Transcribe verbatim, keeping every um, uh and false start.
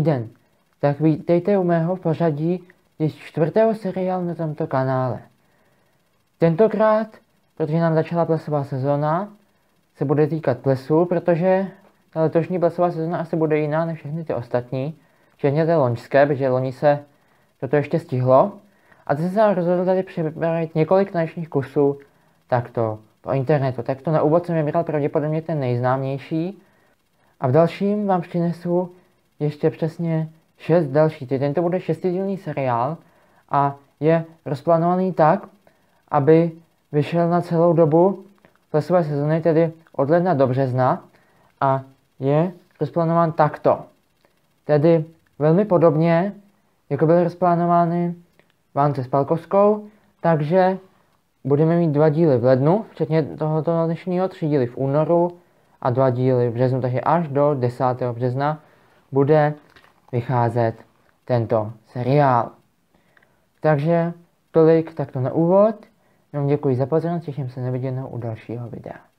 den. Tak vítejte u mého pořadí již čtvrtého seriálu na tomto kanále. Tentokrát, protože nám začala plesová sezóna, se bude týkat plesů, protože ta letošní plesová sezóna asi bude jiná než všechny ty ostatní. Včetně té loňské, protože loni se toto ještě stihlo. A teď jsem se rozhodl tady připravit několik tanečních kusů takto po internetu. Takto na úvod jsem vybral pravděpodobně ten nejznámější. A v dalším vám přinesu ještě přesně šest dalších. Tento bude šestidílný seriál a je rozplánovaný tak, aby vyšel na celou dobu plesové sezóny, tedy od ledna do března, a je rozplánován takto. Tedy velmi podobně, jako byly rozplánovány Vánoce s Palkovskou, takže budeme mít dva díly v lednu, včetně tohoto dnešního, tři díly v únoru a dva díly v březnu, takže až do desátého března bude vycházet tento seriál. Takže tolik takto na úvod. Jenom děkuji za pozornost, těším se na viděnou u dalšího videa.